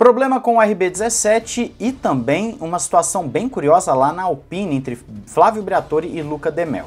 Problema com o RB17 e também uma situação bem curiosa lá na Alpine entre Flávio Briatore e Luca De Mel.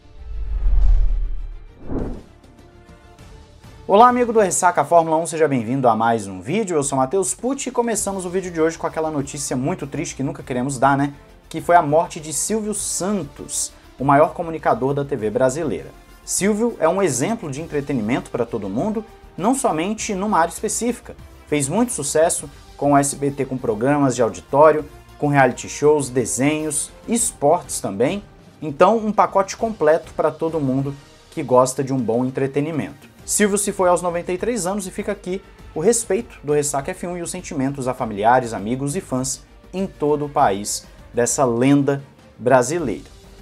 Olá amigo do Ressaca Fórmula 1, seja bem-vindo a mais um vídeo, eu sou Matheus Pucci e começamos o vídeo de hoje com aquela notícia muito triste que nunca queremos dar, né? Que foi a morte de Silvio Santos, o maior comunicador da TV brasileira. Silvio é um exemplo de entretenimento para todo mundo, não somente numa área específica. Fez muito sucesso com o SBT com programas de auditório, com reality shows, desenhos, esportes também. Então, um pacote completo para todo mundo que gosta de um bom entretenimento. Silvio se foi aos 93 anos e fica aqui o respeito do Ressaca F1 e os sentimentos a familiares, amigos e fãs em todo o país dessa lenda brasileira.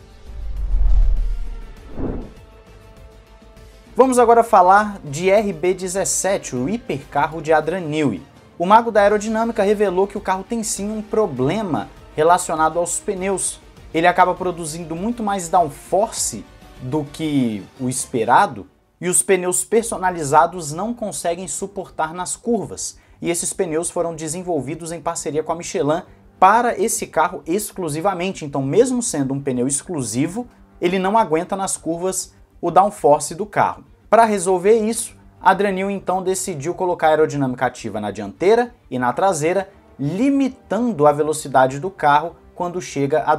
Vamos agora falar de RB17, o hipercarro de Adrian Newey. O mago da aerodinâmica revelou que o carro tem sim um problema relacionado aos pneus. Ele acaba produzindo muito mais downforce do que o esperado, e os pneus personalizados não conseguem suportar nas curvas. E esses pneus foram desenvolvidos em parceria com a Michelin para esse carro exclusivamente. Então, mesmo sendo um pneu exclusivo, ele não aguenta nas curvas o downforce do carro. Para resolver isso, Adrian Newey então decidiu colocar a aerodinâmica ativa na dianteira e na traseira, limitando a velocidade do carro quando chega a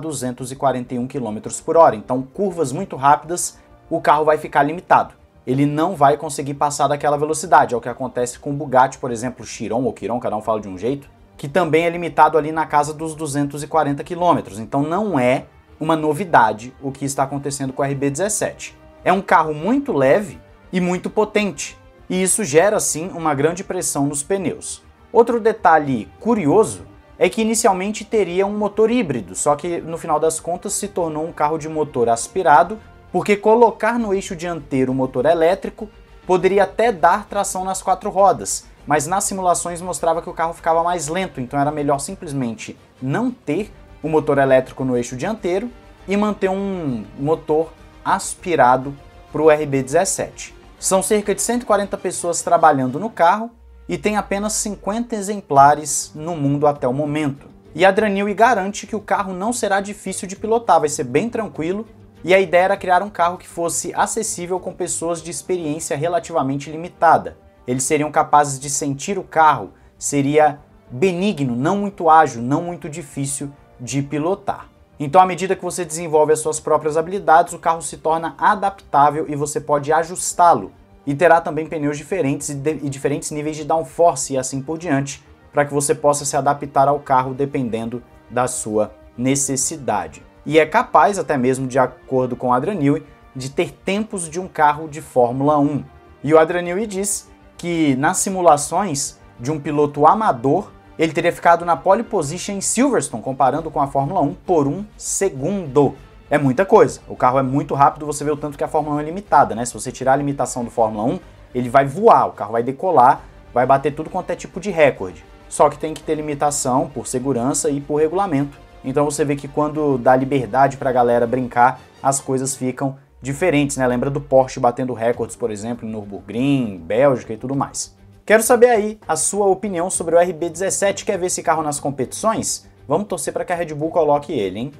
241 km por hora. Então, curvas muito rápidas, o carro vai ficar limitado. Ele não vai conseguir passar daquela velocidade. É o que acontece com o Bugatti, por exemplo, o Chiron ou Chiron, cada um fala de um jeito, que também é limitado ali na casa dos 240 km. Então não é uma novidade o que está acontecendo com o RB17. É um carro muito leve e muito potente, e isso gera sim uma grande pressão nos pneus. Outro detalhe curioso é que inicialmente teria um motor híbrido, só que no final das contas se tornou um carro de motor aspirado, porque colocar no eixo dianteiro o motor elétrico poderia até dar tração nas quatro rodas, mas nas simulações mostrava que o carro ficava mais lento, então era melhor simplesmente não ter o motor elétrico no eixo dianteiro e manter um motor aspirado para o RB17. São cerca de 140 pessoas trabalhando no carro e tem apenas 50 exemplares no mundo até o momento. E Adrian Newey garante que o carro não será difícil de pilotar, vai ser bem tranquilo. E a ideia era criar um carro que fosse acessível com pessoas de experiência relativamente limitada. Eles seriam capazes de sentir o carro, seria benigno, não muito ágil, não muito difícil de pilotar. Então, à medida que você desenvolve as suas próprias habilidades, o carro se torna adaptável e você pode ajustá-lo. E terá também pneus diferentes e diferentes níveis de downforce e assim por diante, para que você possa se adaptar ao carro dependendo da sua necessidade. E é capaz, até mesmo de acordo com o Adrian Newey, de ter tempos de um carro de Fórmula 1. E o Adrian Newey diz que nas simulações de um piloto amador, ele teria ficado na pole position em Silverstone, comparando com a Fórmula 1, por 1 segundo. É muita coisa. O carro é muito rápido, você vê o tanto que a Fórmula 1 é limitada, né? Se você tirar a limitação do Fórmula 1, ele vai voar, o carro vai decolar, vai bater tudo quanto é tipo de recorde. Só que tem que ter limitação por segurança e por regulamento. Então você vê que quando dá liberdade pra galera brincar, as coisas ficam diferentes, né? Lembra do Porsche batendo recordes, por exemplo, em Nürburgring, Bélgica e tudo mais. Quero saber aí a sua opinião sobre o RB17. Quer ver esse carro nas competições? Vamos torcer para que a Red Bull coloque ele, hein?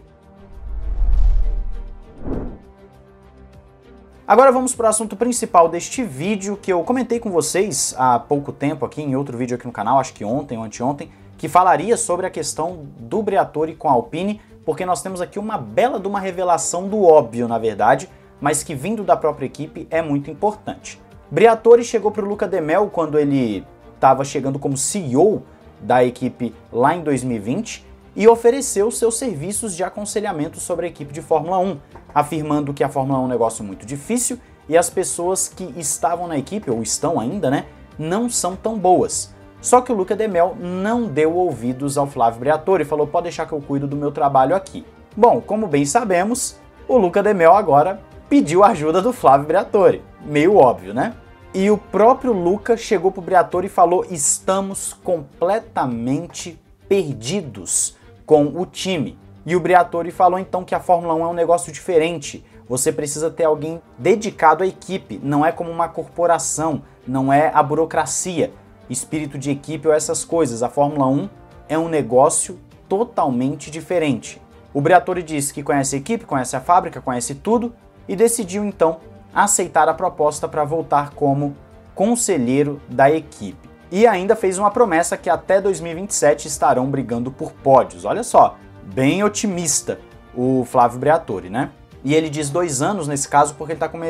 Agora vamos para o assunto principal deste vídeo, que eu comentei com vocês há pouco tempo aqui, em outro vídeo aqui no canal, acho que ontem ou anteontem, que falaria sobre a questão do Briatore com a Alpine, porque nós temos aqui uma bela de uma revelação do óbvio, na verdade, mas que vindo da própria equipe é muito importante. Briatore chegou para o Luca De Mel quando ele estava chegando como CEO da equipe lá em 2020 e ofereceu seus serviços de aconselhamento sobre a equipe de Fórmula 1, afirmando que a Fórmula 1 é um negócio muito difícil e as pessoas que estavam na equipe, ou estão ainda, né, não são tão boas. Só que o Luca De Mel não deu ouvidos ao Flávio Briatore e falou: pode deixar que eu cuido do meu trabalho aqui. Bom, como bem sabemos, o Luca De Mel agora pediu a ajuda do Flávio Briatore. Meio óbvio, né? E o próprio Luca chegou pro Briatore e falou: estamos completamente perdidos com o time. E o Briatore falou então que a Fórmula 1 é um negócio diferente. Você precisa ter alguém dedicado à equipe. Não é como uma corporação, não é a burocracia. espírito de equipe ou essas coisas. A Fórmula 1 é um negócio totalmente diferente. O Briatore disse que conhece a equipe, conhece a fábrica, conhece tudo e decidiu então aceitar a proposta para voltar como conselheiro da equipe. E ainda fez uma promessa que até 2027 estarão brigando por pódios. Olha só, bem otimista o Flávio Briatore, né? E ele diz 2 anos nesse caso porque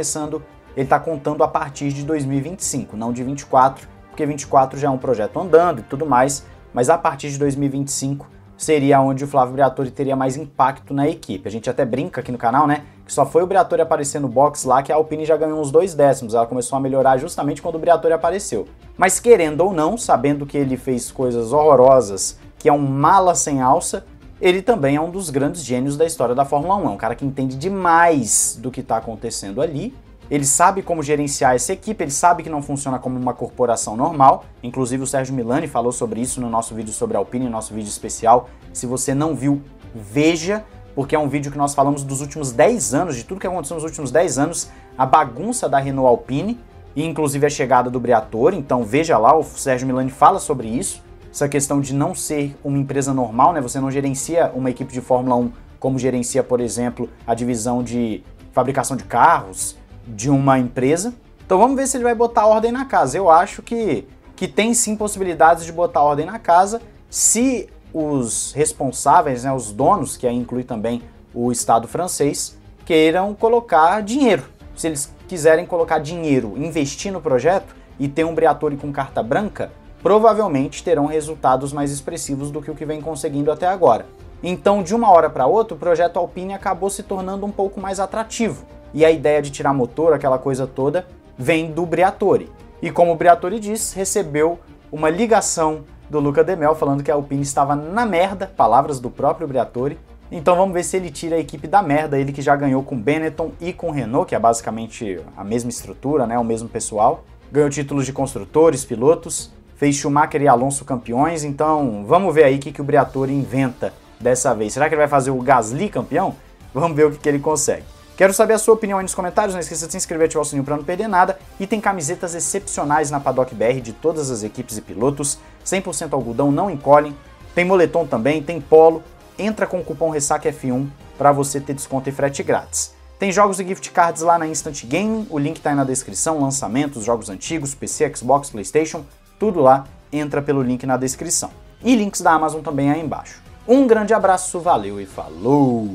ele está contando a partir de 2025, não de 24, porque 24 já é um projeto andando e tudo mais, mas a partir de 2025 seria onde o Flávio Briatore teria mais impacto na equipe. A gente até brinca aqui no canal, né, que só foi o Briatore aparecer no box lá que a Alpine já ganhou uns 2 décimos, ela começou a melhorar justamente quando o Briatore apareceu. Mas querendo ou não, sabendo que ele fez coisas horrorosas, que é um mala sem alça, ele também é um dos grandes gênios da história da Fórmula 1, é um cara que entende demais do que está acontecendo ali. Ele sabe como gerenciar essa equipe, ele sabe que não funciona como uma corporação normal. Inclusive o Sérgio Milani falou sobre isso no nosso vídeo sobre a Alpine, no nosso vídeo especial. Se você não viu, veja, porque é um vídeo que nós falamos dos últimos 10 anos, de tudo que aconteceu nos últimos 10 anos, a bagunça da Renault Alpine, e inclusive a chegada do Briatore. Então veja lá, o Sérgio Milani fala sobre isso, essa questão de não ser uma empresa normal, né? Você não gerencia uma equipe de Fórmula 1 como gerencia, por exemplo, a divisão de fabricação de carros de uma empresa. Então vamos ver se ele vai botar ordem na casa. Eu acho que tem sim possibilidades de botar ordem na casa se os responsáveis, né, os donos, que aí inclui também o Estado francês, queiram colocar dinheiro. Se eles quiserem colocar dinheiro, investir no projeto e ter um Briatore com carta branca, provavelmente terão resultados mais expressivos do que o que vem conseguindo até agora. Então, de uma hora para outra, o projeto Alpine acabou se tornando um pouco mais atrativo. E a ideia de tirar motor, aquela coisa toda, vem do Briatore. E como o Briatore diz, recebeu uma ligação do Luca De Mel falando que a Alpine estava na merda, palavras do próprio Briatore. Então vamos ver se ele tira a equipe da merda, ele que já ganhou com Benetton e com Renault, que é basicamente a mesma estrutura, né, o mesmo pessoal. Ganhou títulos de construtores, pilotos, fez Schumacher e Alonso campeões, então vamos ver aí o que o Briatore inventa dessa vez. Será que ele vai fazer o Gasly campeão? Vamos ver o que ele consegue. Quero saber a sua opinião aí nos comentários, não esqueça de se inscrever e ativar o sininho para não perder nada. E tem camisetas excepcionais na Paddock BR de todas as equipes e pilotos, 100% algodão, não encolhem. Tem moletom também, tem polo. Entra com o cupom RessacaF1 para você ter desconto e frete grátis. Tem jogos e gift cards lá na Instant Gaming, o link tá aí na descrição, lançamentos, jogos antigos, PC, Xbox, Playstation, tudo lá, entra pelo link na descrição. E links da Amazon também aí embaixo. Um grande abraço, valeu e falou!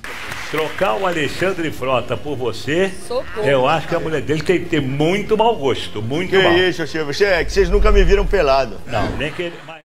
Trocar o Alexandre Frota por você, eu acho que a mulher dele tem que ter muito mau gosto, muito mal. Que isso, Silvio? É que vocês nunca me viram pelado. Não, nem que ele...